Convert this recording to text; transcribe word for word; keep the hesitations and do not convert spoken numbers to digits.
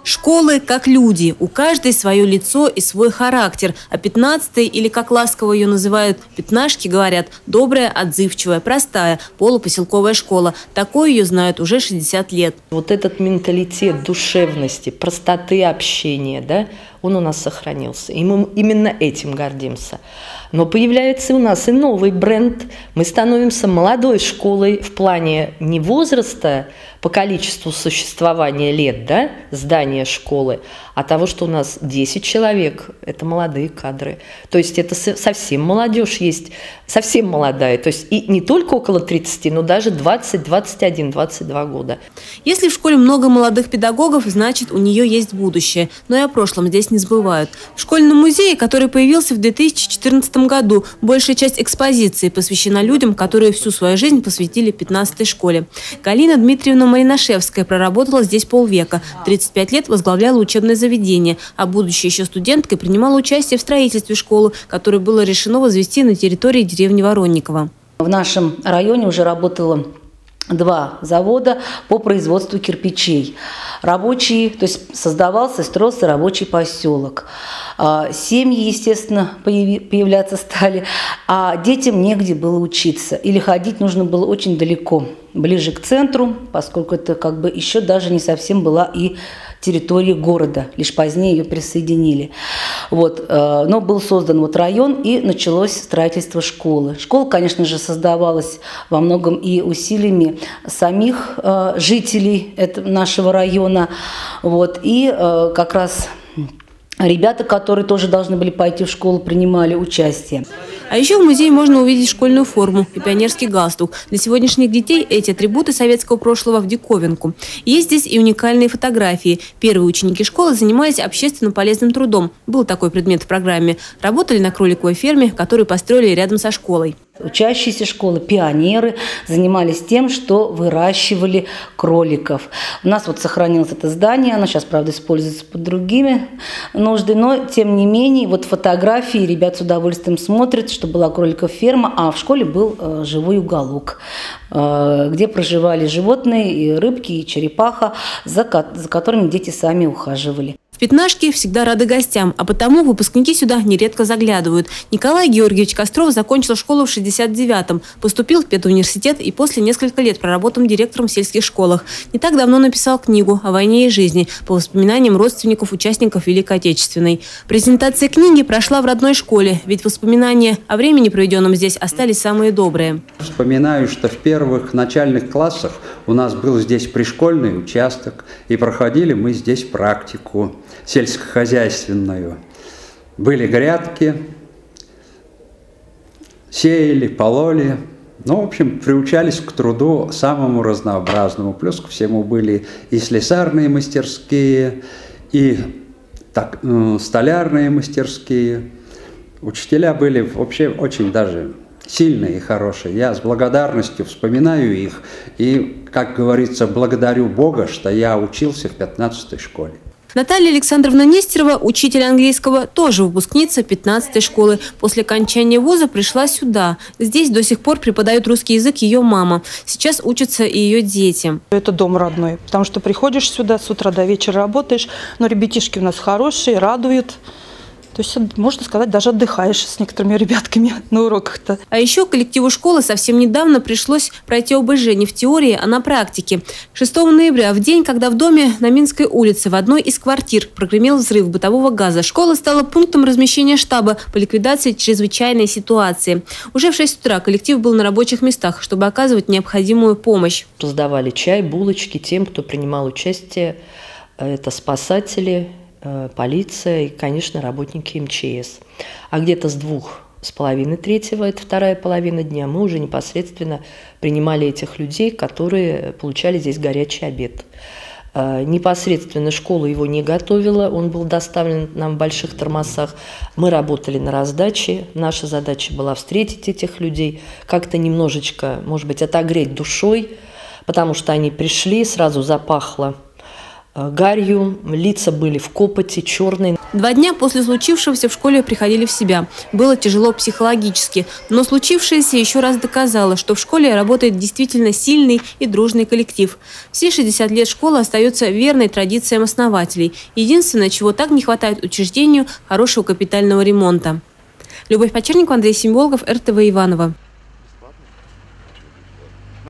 Школы как люди, у каждой свое лицо и свой характер. А пятнадцатая, или как ласково ее называют, пятнашки, говорят, добрая, отзывчивая, простая, полупоселковая школа. Такое ее знают уже шестьдесят лет. Вот этот менталитет душевности, простоты общения, да, он у нас сохранился. И мы именно этим гордимся. Но появляется у нас и новый бренд. Мы становимся молодой школой в плане не возраста по количеству существования лет, да, здания школы, а того, что у нас десять человек – это молодые кадры. То есть это совсем молодежь есть, совсем молодая. То есть и не только около тридцати, но даже двадцать, двадцать один, двадцать два года. Если в школе много молодых педагогов, значит, у нее есть будущее. Но и о прошлом здесь не забывают. В школьном музее, который появился в две тысячи четырнадцатом году, большая часть экспозиции посвящена людям, которые всю свою жизнь посвятили пятнадцатой школе. Галина Дмитриевна Маринашевская проработала здесь полвека. тридцать пять лет возглавляла учебное заведение, а будучи еще студенткой, принимала участие в строительстве школы, которое было решено возвести на территории деревни Воронниково. В нашем районе уже работало два завода по производству кирпичей. Рабочие, то есть создавался и строился рабочий поселок. Семьи, естественно, появляться стали, а детям негде было учиться. Или ходить нужно было очень далеко, ближе к центру, поскольку это как бы еще даже не совсем была и территория города, лишь позднее ее присоединили. Вот, но был создан вот район, и началось строительство школы. Школа, конечно же, создавалась во многом и усилиями самих жителей этого нашего района. Вот, и как раз ребята, которые тоже должны были пойти в школу, принимали участие. А еще в музее можно увидеть школьную форму и пионерский галстук. Для сегодняшних детей эти атрибуты советского прошлого в диковинку. Есть здесь и уникальные фотографии. Первые ученики школы занимались общественно полезным трудом. Был такой предмет в программе. Работали на кроликовой ферме, которую построили рядом со школой. Учащиеся школы, пионеры занимались тем, что выращивали кроликов. У нас вот сохранилось это здание, оно сейчас, правда, используется под другими нуждами, но, тем не менее, вот фотографии ребят с удовольствием смотрят, что была кроликов ферма, а в школе был э, живой уголок, э, где проживали животные, и рыбки, и черепаха, за, ко за которыми дети сами ухаживали. В пятнашке всегда рады гостям, а потому выпускники сюда нередко заглядывают. Николай Георгиевич Костров закончил школу в шестьдесят девятом, поступил в педуниверситет и после нескольких лет проработал директором в сельских школах. Не так давно написал книгу о войне и жизни по воспоминаниям родственников участников Великой Отечественной. Презентация книги прошла в родной школе, ведь воспоминания о времени, проведенном здесь, остались самые добрые. Вспоминаю, что в первых начальных классах у нас был здесь пришкольный участок, и проходили мы здесь практику сельскохозяйственную. Были грядки, сеяли, пололи. Ну, в общем, приучались к труду самому разнообразному. Плюс ко всему были и слесарные мастерские, и так, э, столярные мастерские. Учителя были вообще очень даже сильные и хорошие. Я с благодарностью вспоминаю их. И, как говорится, благодарю Бога, что я учился в пятнадцатой школе. Наталья Александровна Нестерова, учитель английского, тоже выпускница пятнадцатой школы. После окончания вуза пришла сюда. Здесь до сих пор преподает русский язык ее мама. Сейчас учатся и ее дети. Это дом родной, потому что приходишь сюда, с утра до вечера работаешь, но ребятишки у нас хорошие, радуют. То есть, можно сказать, даже отдыхаешь с некоторыми ребятками на уроках-то. А еще коллективу школы совсем недавно пришлось пройти ОБЖ не в теории, а на практике. шестого ноября, в день, когда в доме на Минской улице в одной из квартир прогремел взрыв бытового газа, школа стала пунктом размещения штаба по ликвидации чрезвычайной ситуации. Уже в шесть утра коллектив был на рабочих местах, чтобы оказывать необходимую помощь. Раздавали чай, булочки тем, кто принимал участие. Это спасатели, полиция и, конечно, работники эм че эс. А где-то с двух с половиной третьего, это вторая половина дня, мы уже непосредственно принимали этих людей, которые получали здесь горячий обед. Непосредственно школа его не готовила, он был доставлен нам в больших тормозах. Мы работали на раздаче, наша задача была встретить этих людей, как-то немножечко, может быть, отогреть душой, потому что они пришли, сразу запахло гарью, лица были в копоти, черные. Два дня после случившегося в школе приходили в себя. Было тяжело психологически, но случившееся еще раз доказало, что в школе работает действительно сильный и дружный коллектив. Все шестьдесят лет школы остаются верной традициям основателей. Единственное, чего так не хватает учреждению – хорошего капитального ремонта. Любовь Почерникова, Андрей Семиолков, эр тэ вэ Иваново.